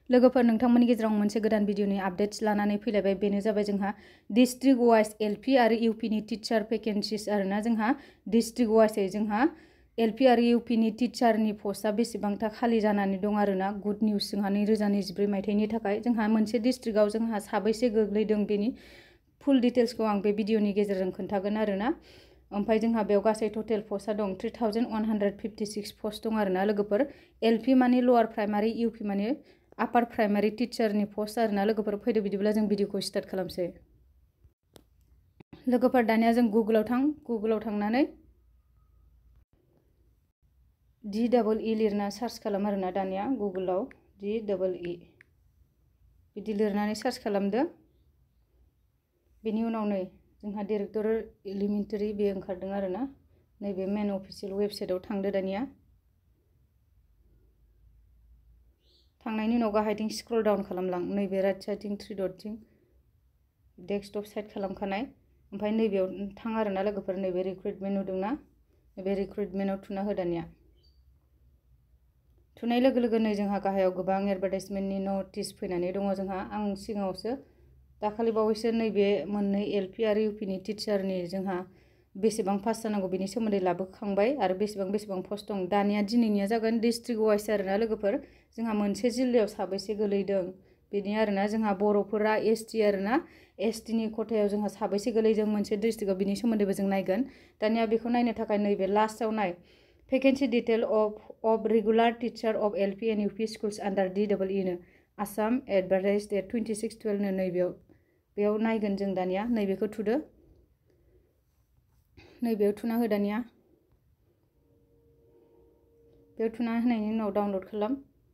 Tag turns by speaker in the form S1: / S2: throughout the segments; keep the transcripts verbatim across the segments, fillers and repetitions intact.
S1: लोगोफोर नोंथांमोननि गेजेराव मोनसे गोदान भिडिअनि आपडेट्स लानानै फैलायबाय बेनो जाबाय जोंहा डिस्ट्रिक्ट वाइज एलपि आरो इउपिनि टिचार भेकेन्सिस आरोना जोंहा डिस्ट्रिक्ट वाइजै जोंहा एलपि आरो इउपिनि टिचारनि पस्टआ बेसेबांथा खालि जानानै दं आरोना गुड निउज जोंहा नैरोजा नैजिब्रै मायथाइनि थाखाय जोंहा मोनसे डिस्ट्रिक्टआव जोंहा साबैसे गोग्लैदों बेनि फुल डिटेल्सखौ आं बे भिडिअनि गेजेरजों खोन्थागोन आरोना ओमफ्राय जोंहा बेयाव गासै टटेल पस्टआ दं three thousand one hundred fifty six post दं आरोना लोगोफोर एलपि माने लवार प्राइमारि इउपि माने आपार प्राइमारि टिचारनि पस्ट आरोना लोगोफोर फैदो बिदिब्ला जों भिडिअखौ स्टार्ट खालामसै लोगोफोर दानिया जों गुगोलाव थां गुगोलाव थांनानै डि डाबल इ लिरना सार्च खालाम आरोना दानिया गुगोलाव डि डाबल इ बिदि लिरनानै सार्च खालामदो बेनि उनाव नै जोंहा डाइरेक्टर एलिमेन्टारि बे ओंखारदों आरोना नैबे मेन अफिसियेल वेबसाइटआव थांदो दानिया थांनायनि उनाव गाहायथिं स्क्रल डाउन खालामलां नैबे राइट साइडथिं थ्रि डटथिं डेस्कटप साइड खालामखानाय ओमफ्राय नैबेयाव थां आरोना लोगोफोर नैबे रिक्रुइटमेन्ट नुदोंना नैबे रिक्रुइटमेन्टआव थुना हो दानिया थुनाय लोगो लोगोनो जोंहा गाहायाव गोबां एडभार्टाइजमेन्टनि नटिस फैनानै दङ जोंहा आं सिगाङावसो दाखालि बावैसो नैबे मोननै एलपि आरो इउपिनि टिचारनि जोंहा बेसेबां पास जानांगौ बेनि सोमोन्दै लाबोखांबाय आरो बेसेबां बेसेबां पस्ट दं दानिया दिनैनिया जागोन डिस्ट्रिक्ट वाइज आरोना लोगोफोर जोंहा मोनसे जिल्लायाव साबैसे गोलैदों बेनि आरोना जोंहा बर'फोरा एसटि आरोना एसटिनि खथायाव जोंहा साबैसे गोलैदों मोनसे डिस्ट्रिक्टआव बिनि सोमोन्दैबो जों नायगोन दानिया बेखौ नायनो थाखाय नैबे लास्टआव नाय vacancy detail of of regular teacher of LP and UP schools under D double E नो Assam advertise date twenty six twelve नो नैबेयाव बेयाव नायगोन जों दानिया नैबेखौ थुदो नैबेयाव थुना हो दानिया बेयाव थुना होनायनि उनाव डाउनलड खालाम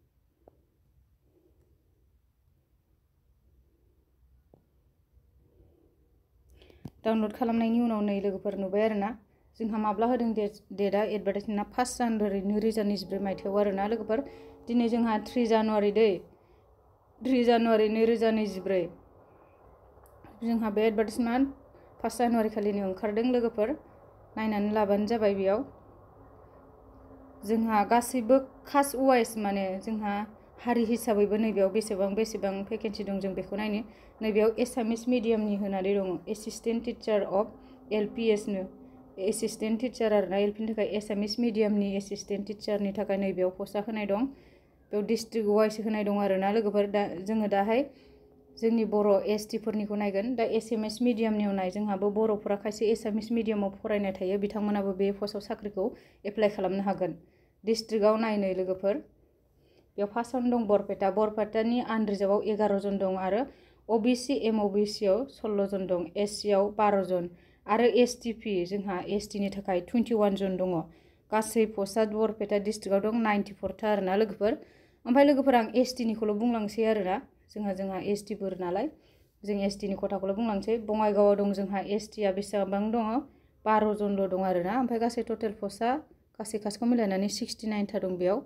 S1: डाउनलड खालामनायनि उनाव नै लोगोफोर नुबाय आरोना जोंहा माब्ला होदों डेटआ एडभार्टाइजमेन्टआ फार्स्ट जानुवारि नैरोजा नैजिब्रै मायथाइयाव आरोना लोगोफोर दिनै जोंहा थ्रि जानुवारि दै थ्रि जानुवारि नैरोजा नैजिब्रै जोंहा बे एडभार्टाइजमेन्ट फार्स्ट जानुवारि खालिनो ओंखारदों लोगोफोर नायनानै लाबानो जाबाय बेयाव जोंहा गासैबो कास्ट वाइज माने जोंहा हारि हिसाबैबो नैबेयाव बेसेबां बेसेबां भेकेन्सि दं जों बेखौ नायनो नैबेयाव एसामिस मिडियामनि होनानै दङ एसिस्टेन्ट टिचार अफ एलपिएसनो एसिस्टेन्ट टिचार आरोना एलपिनि थाखाय एसामिस मिडियामनि एसिस्टेन्ट टिचारनि थाखाय नैबेयाव पस्टआ होनाय दं बेयाव डिस्ट्रिक्ट वाइज होनाय दं आरोना लोगोफोर दा जोङो दाहाय जोंनि बर' एसटिफोरनिखौ नायगोन दा एसामिस मिडियामनियाव नाय जोंहाबो बर'फोरा खायसे एसामिस मिडियामाव फरायनाय थायो बिथांमोनाबो बे पस्टआव साख्रिखौ एप्लाइ खालामनो हागोन डिस्ट्रिक्टआव नायनो लोगोफोर बेयाव फार्स्टआवनो दं बरपेटा बरपेटानि आनरिजार्भआव एगार' जन दं आरो अबिसि एम अबिसियाव सल्ल' जन दं एससियाव बार' जन आरो एसटिपि जोंहा एसटिनि थाखाय टुइन्टि वान जन दङ गासै पस्टआ बरपेटा डिस्ट्रिक्टआव दं नाइन्टि फरथा आरोना लोगोफोर ओमफ्राय लोगोफोर आं एसटिनिखौल' बुंलांसै आरोना जोंहा जोंहा एसटिफोर नालाय जों एसटिनि खथाखौल' बुंलांसै बङाइगावआव दं जोंहा एसटिया बेसेबां दङ बार' जनल' दं आरोना ओमफ्राय गासै टटेल पस्टआ गासै कास्टखौ मिलायनानै सिक्सटि नाइनथा दं बेयाव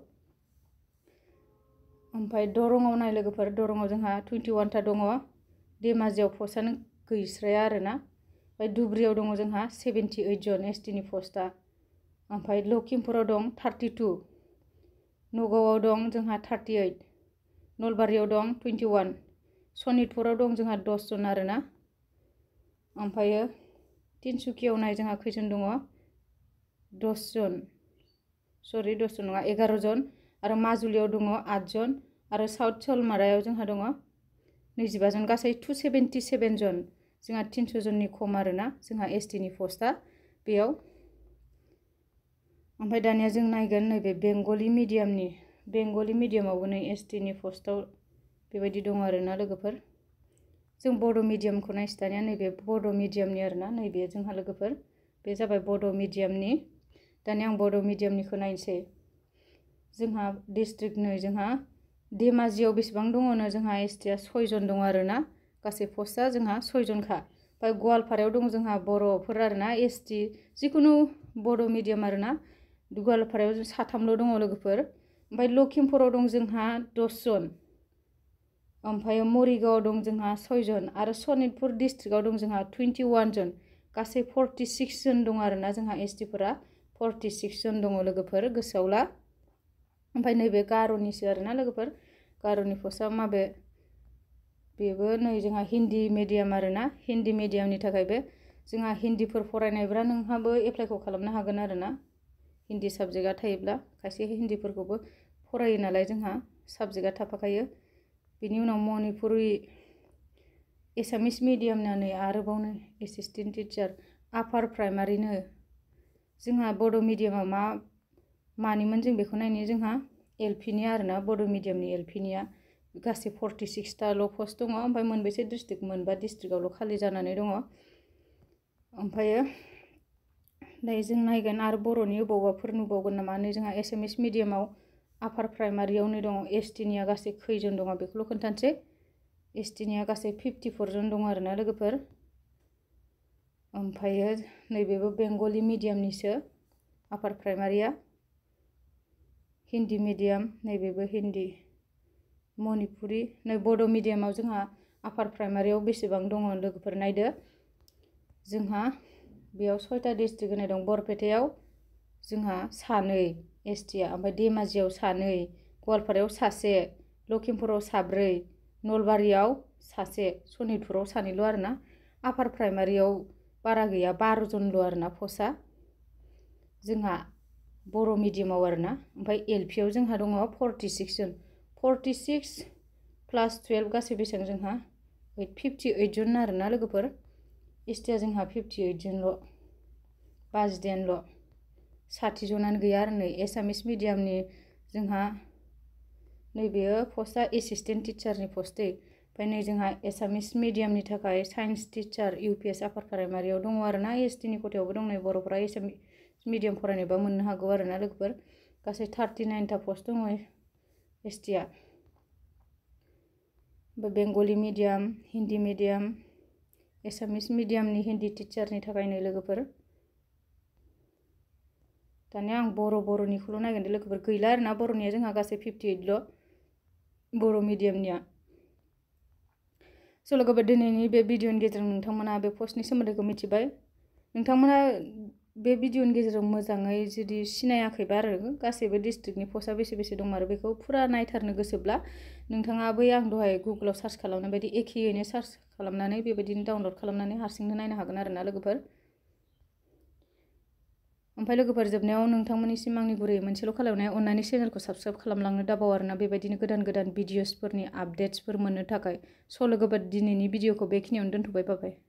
S1: ओमफ्राय दरंआव नाय लोगोफोर दरंआव जोंहा टुइन्टि वानथा दङ धेमाजियाव पस्टआनो गैस्राया आरोना ओमफ्राय धुब्रियाव दङ जोंहा सेभेन्टि ओइट जन एसटिनि पस्टआ ओमफ्राय लखिमपुराव दं थार्टि टु नगावआव दं जोंहा थार्टि ओइट नलबारियाव दं टुइन्टि वान सनितपुराव दं जोंहा दस जन आरोना ओमफ्रायो तिनसुकियाव नाय जोंहा खैजन दङ दस जन सरि दस जन नङा एगार' जन आरो माजुलियाव दङ आठ जन आरो साउथ सलमारायाव जोंहा दङ नैजिबा जन गासै टु सेभेन्टि सेभेन जन जोंहा तिनस' जननि खम आरोना जोंहा एसटिनि पस्टआ बेयाव ओमफ्राय दानिया जों नायगोन नैबे बेंगलि मिडियामनि बेंगलि मिडियामावबो नै एसटिनि पस्टआव बेबायदि दं आरोना लोगोफोर जों बड' मिडियामखौ नायसै दानिया नैबे बड' मिडियामनि आरोना नैबे जोंहा लोगोफोर बे जाबाय बड' मिडियामनि दानिया आं बड' मिडियामनिखौ नायनोसै जोंहा डिस्ट्रिक्ट नै जोंहा धेमाजियाव बेसेबां दङनो जोंहा एसटिया सयजन दङ आरोना गासै पस्टआ जोंहा सयजनखा ओमफ्राय गवालपारायाव दं जोंहा बर'फोर आरोना एसटि जिखुनु बड' मिडियाम आरोना गवालपारायाव जों साथामल' दङ लोगोफोर ओमफ्राय लखिमपुराव दं जोंहा दस जन ओमफ्राय मरिगावआव दं जोंहा सयजन आरो सनितपुर डिस्ट्रिक्टआव दं जोंहा टुइन्टि वान जन गासै फर्टि सिक्स जन दं आरोना जोंहा एसटिफोरा फर्टि सिक्स जन दङ लोगोफोर गोसोआव ला ओमफ्राय नैबे गार'निसो आरोना लोगोफोर गार'नि पस्टआ माबे बेबो नै जोंहा हिन्दी मिडियाम आरोना हिन्दी मिडियामनि थाखाय बे जोंहा हिन्दीफोर फरायनायब्ला नोंहाबो एप्लाइखौ खालामनो हागोन आरोना हिन्दी साबजेक्टआ थायोब्ला खायसे हिन्दीफोरखौबो फरायो नालाय जोंहा साबजेक्टआ थाफाखायो बिनि उनाव मणिपुरि एसामिस मिडियामना नै आरोबावनो एसिस्टेन्ट टिचार आपार प्राइमारिनो जोंहा बड' मिडियामा मा मानिमोन जों बेखौ नायनि जोंहा एलपिनि आरोना बड' मिडियामनि एलपिनिया गासै फर्टि सिक्सटाल' पस्ट दङ ओमफ्राय मोनबेसे डिस्ट्रिक्ट मोनबा डिस्ट्रिक्टआवल' खालि जानानै दङ ओमफ्रायो दायो जों नायगोन आरो बर'नि अबावबाफोर नुबावगोन नामा नै जोंहा एसामिस मिडियामाव आपार प्राइमारियावनो दङ एसटिनिया गासै खैजन दङ बेखौल' खोन्थानोसै एसटिनिया गासै फिफ्टिफर जन दङ आरोना लोगोफोर ओमफ्रायो नैबेबो बेंगलि मिडियामनिसो आपार प्राइमारिया हिन्दी मिडियाम नैबेबो हिन्दी मणिपुरि नै बड' मिडियामाव जोंहा आपार प्राइमारियाव बेसेबां दङ लोगोफोर नायदो जोंहा बेयाव सयथा डिस्ट्रिक्ट होनाय दं बरपेटायाव जोंहा सानै एसटिया ओमफ्राय धेमाजियाव सानै गवालपारायाव सासे लखिमपुराव साब्रै नलबारियाव सासे सनितपुराव सानैल' आरोना आपार प्राइमारियाव बारा गैया बार' जनल' आरोना पस्टआ जोंहा बर' मिडियामाव आरोना ओमफ्राय एलपियाव जोंहा दङ फर्टि सिक्स जन फर्टि सिक्स प्लास टुवेल्भ गासै बेसेबां जोंहा ओइट फिफ्टि ओइट जन आरोना लोगोफोर एसटिया जोंहा फिफ्टि ओइट जनल' बाजिदाइनल' साथि जनानो गैया आरो नै एसामिस मिडियामनि जोंहा नैबेयो पस्टआ एसिस्टेन्ट टिचारनि पस्ट दै ओमफ्राय नै जोंहा एसामिस मिडियामनि थाखाय साइन्स टिचार इउपिएस आपार प्राइमारियाव दङ आरोना एसटिनि खथायावबो दं नै बर'फोरा एसामिस मिडियाम फरायनोबा मोननो हागौ आरोना लोगोफोर गासै थार्टि नाइनथा पस्ट दङ एसटिया ओमफ्राय बेंगलि मिडियाम हिन्दी मिडियाम एसामिस मिडियामनि हिन्दी टिचारनि थाखाय नै लोगोफोर दानिया आं बर' बर'निखौल' नायगोन दे लोगोफोर गैला आरोना बर'निया जोंहा गासै फिफ्टि ओइटल' बर' मिडियामनिया स' लोगोफोर दिनैनि बे भिडिअनि गेजेरजों नोंथांमोना बे पस्टनि सोमोन्दैखौ मिथिबाय नोंथांमोना बे भिडिअनि गेजेरजों मोजाङै जुदि सिनायाखैबा आरो गासैबो डिस्ट्रिक्टनि पस्टआ बेसे बेसे दं आरो बेखौ फुरा नायथारनो गोसोब्ला नोंथाङा बै आं दहाय गुगोलाव सार्च खालामनाय बायदि एखेयैनो सार्च खालामनानै बेबायदिनो डाउनलड खालामनानै हारसिंनो नायनो हागोन आरोना लोगोफोर ओमफ्राय लोगोफोर जोबनायाव नोंथांमोननिसिम आंनि गुरैयै मोनसेल' खालामनाया अननानै चेनेलखौ साबस्क्राइब खालामलांनो दाबाव आरोना बेबायदिनो गोदान गोदान भिडिअसफोरनि आपडेट्सफोर मोननो थाखाय स' लोगोफोर दिनैनि भिडिअखौ बेखिनियावनो दोनथ'बाय बाबाय